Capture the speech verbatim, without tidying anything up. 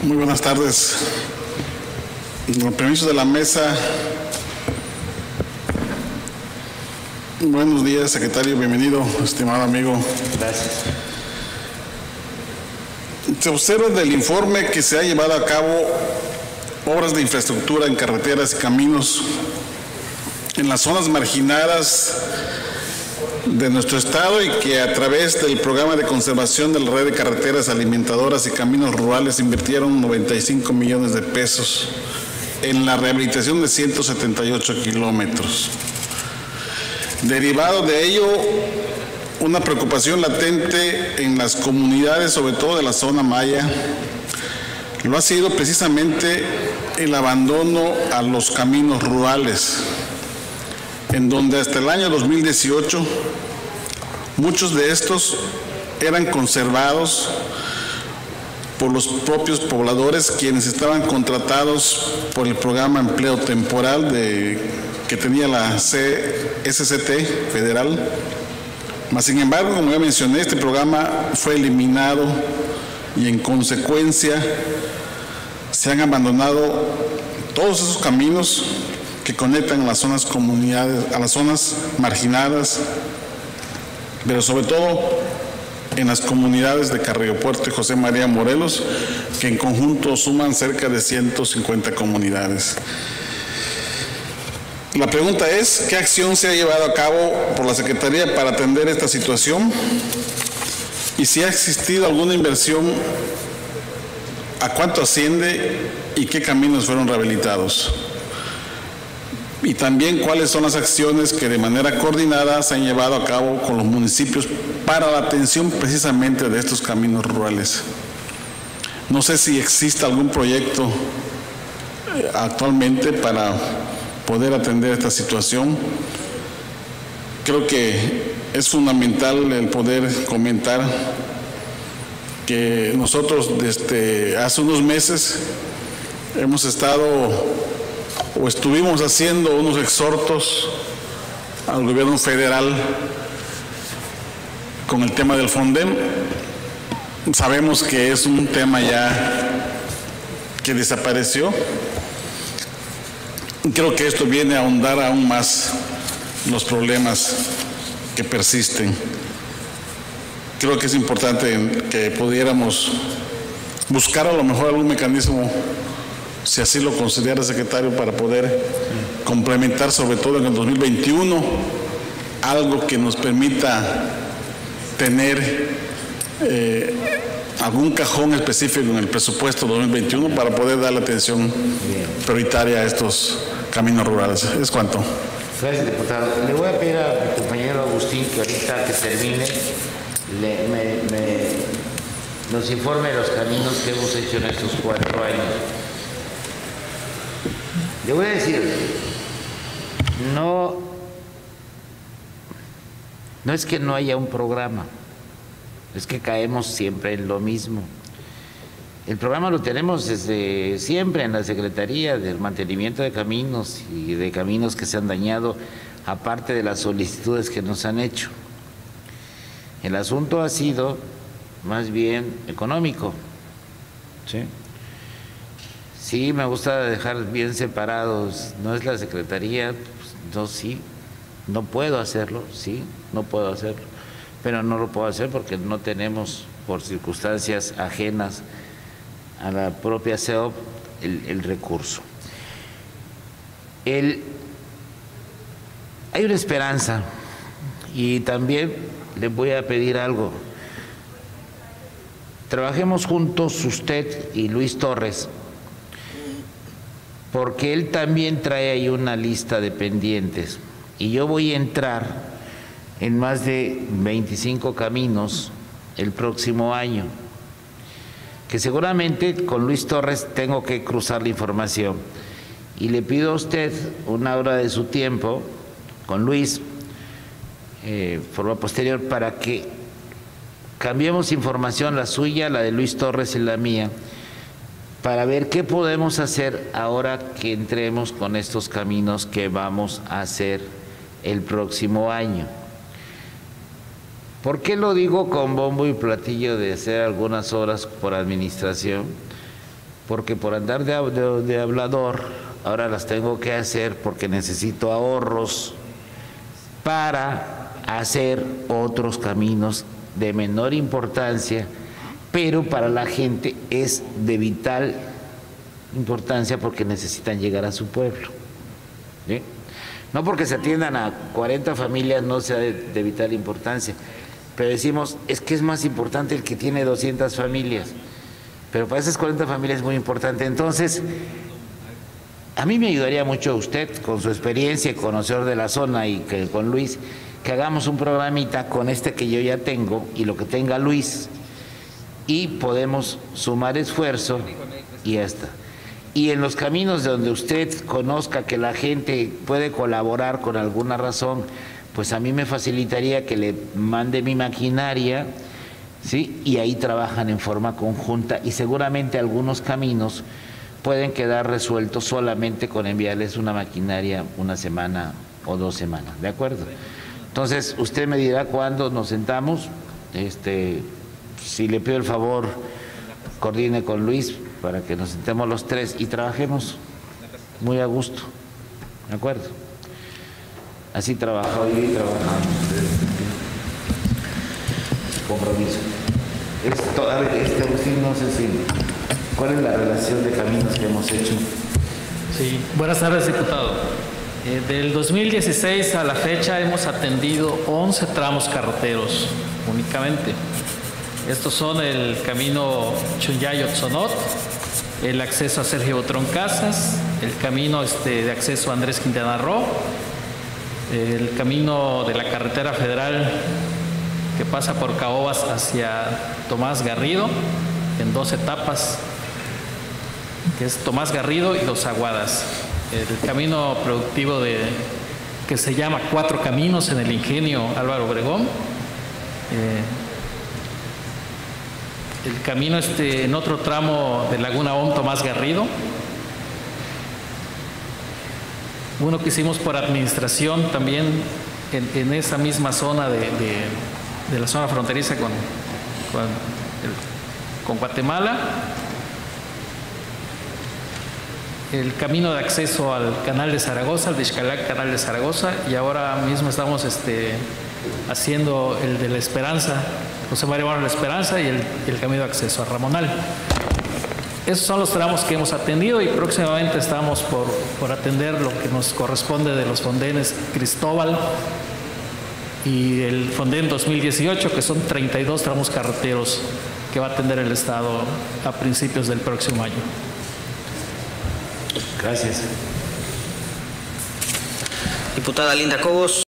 Muy buenas tardes. Con permiso de la mesa. Buenos días, secretario. Bienvenido, estimado amigo. Gracias. Se observa del informe que se ha llevado a cabo obras de infraestructura en carreteras y caminos en las zonas marginadas de nuestro estado, y que a través del programa de conservación de la red de carreteras alimentadoras y caminos rurales invirtieron noventa y cinco millones de pesos en la rehabilitación de ciento setenta y ocho kilómetros. Derivado de ello, una preocupación latente en las comunidades, sobre todo de la zona maya, lo ha sido precisamente el abandono a los caminos rurales, en donde hasta el año dos mil dieciocho muchos de estos eran conservados por los propios pobladores, quienes estaban contratados por el programa Empleo Temporal de, que tenía la C S C T federal. Mas, sin embargo, como ya mencioné, este programa fue eliminado y en consecuencia se han abandonado todos esos caminos que conectan a las zonas comunidades, a las zonas marginadas, pero sobre todo en las comunidades de Carrillo Puerto y José María Morelos, que en conjunto suman cerca de ciento cincuenta comunidades. La pregunta es, ¿qué acción se ha llevado a cabo por la Secretaría para atender esta situación? Y si ha existido alguna inversión, ¿a cuánto asciende y qué caminos fueron rehabilitados? Y también cuáles son las acciones que de manera coordinada se han llevado a cabo con los municipios para la atención precisamente de estos caminos rurales. No sé si existe algún proyecto actualmente para poder atender esta situación. Creo que es fundamental el poder comentar que nosotros desde hace unos meses hemos estado o estuvimos haciendo unos exhortos al gobierno federal con el tema del Fondem. Sabemos que es un tema ya que desapareció. Creo que esto viene a ahondar aún más los problemas que persisten. Creo que es importante que pudiéramos buscar a lo mejor algún mecanismo, si así lo considera el secretario, para poder complementar, sobre todo en el dos mil veintiuno, algo que nos permita tener eh, algún cajón específico en el presupuesto dos mil veintiuno para poder dar la atención prioritaria a estos caminos rurales. ¿Es cuánto? Gracias, diputado. Le voy a pedir a mi compañero Agustín que ahorita que termine le, me, me, nos informe de los caminos que hemos hecho en estos cuatro años. Le voy a decir, no, no es que no haya un programa, es que caemos siempre en lo mismo. El programa lo tenemos desde siempre en la Secretaría del Mantenimiento de Caminos y de caminos que se han dañado, aparte de las solicitudes que nos han hecho. El asunto ha sido más bien económico, ¿sí? Sí, me gusta dejar bien separados, no es la Secretaría, pues, no, sí, no puedo hacerlo, sí, no puedo hacerlo, pero no lo puedo hacer porque no tenemos, por circunstancias ajenas a la propia C E O P, el, el recurso. El, hay una esperanza, y también le voy a pedir algo. Trabajemos juntos usted y Luis Torres, porque él también trae ahí una lista de pendientes, y yo voy a entrar en más de veinticinco caminos el próximo año, que seguramente con Luis Torres tengo que cruzar la información, y le pido a usted una hora de su tiempo con Luis, eh, forma posterior, para que cambiemos información, la suya, la de Luis Torres y la mía, para ver qué podemos hacer ahora que entremos con estos caminos que vamos a hacer el próximo año. ¿Por qué lo digo con bombo y platillo de hacer algunas obras por administración? porque por andar de, de, de hablador, ahora las tengo que hacer porque necesito ahorros para hacer otros caminos de menor importancia, pero para la gente es de vital importancia porque necesitan llegar a su pueblo. ¿Sí? No porque se atiendan a cuarenta familias no sea de, de vital importancia, pero decimos, es que es más importante el que tiene doscientas familias, pero para esas cuarenta familias es muy importante. Entonces, a mí me ayudaría mucho usted, con su experiencia y conocedor de la zona, y que con Luis, que hagamos un programita con este que yo ya tengo y lo que tenga Luis, y podemos sumar esfuerzo y ya está. Y en los caminos donde usted conozca que la gente puede colaborar con alguna razón, pues a mí me facilitaría que le mande mi maquinaria, ¿sí? Y ahí trabajan en forma conjunta y seguramente algunos caminos pueden quedar resueltos solamente con enviarles una maquinaria una semana o dos semanas, ¿de acuerdo? Entonces, usted me dirá cuándo nos sentamos, este, si le pido el favor, coordine con Luis para que nos sentemos los tres y trabajemos muy a gusto, ¿de acuerdo? Así trabajó yo y trabajamos. Compromiso. Esto, a ver, este Agustín, no sé si, ¿cuál es la relación de caminos que hemos hecho? Sí, buenas tardes, diputado. Eh, del dos mil dieciséis a la fecha hemos atendido once tramos carreteros únicamente. Estos son el camino Chunyayo-Tzonot, el acceso a Sergio Botrón Casas, el camino este, de acceso a Andrés Quintana Roo, el camino de la carretera federal que pasa por Caobas hacia Tomás Garrido, en dos etapas, que es Tomás Garrido y Dos Aguadas. El camino productivo de, que se llama Cuatro Caminos en el Ingenio Álvaro Obregón. Eh, el camino este, en otro tramo de Laguna Om, Tomás Garrido. Uno que hicimos por administración también en, en esa misma zona de, de, de la zona fronteriza con, con, el, con Guatemala. El camino de acceso al canal de Zaragoza, al Dixcalac Canal de Zaragoza, y ahora mismo estamos este, haciendo el de La Esperanza, José María Barro La Esperanza, y el, el camino de acceso a Ramonal. Esos son los tramos que hemos atendido y próximamente estamos por, por atender lo que nos corresponde de los fondenes Cristóbal y el Fonden dos mil dieciocho, que son treinta y dos tramos carreteros que va a atender el Estado a principios del próximo año. Gracias. Diputada Linda Cobos.